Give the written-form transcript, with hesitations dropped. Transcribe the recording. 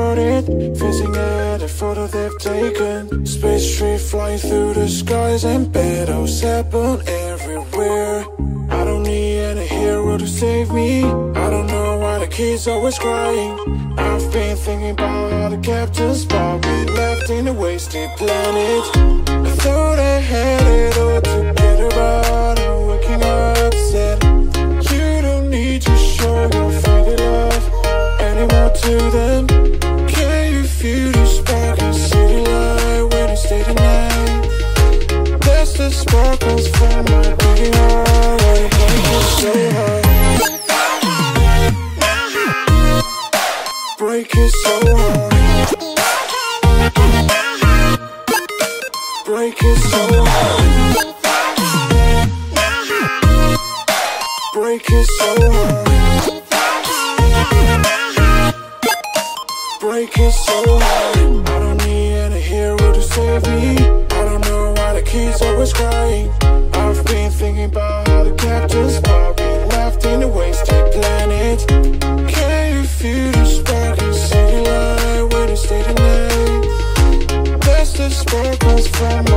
started, facing at a photo they've taken. Space tree flying through the skies, and battles happen everywhere. I don't need any hero to save me. I don't know why the kid's always crying. I've been thinking about how the Captain Spock we left in a wasted planet. I thought I had it all together, but I'm waking up sad. You don't need to show your faded love anymore to them. Can you feel the spark in city light when you stay the night? That's the sparkles from my beating heart, when it breaks so hard. Break it so hard. Break it so hard. Break it so hard. Break it so hard. I don't need any hero to save me. I don't know why the kid's always crying. I've been thinking about how the Captain Spock we left in a wasted planet. Can you feel the spark in city light when you stay the night? That's the sparkles from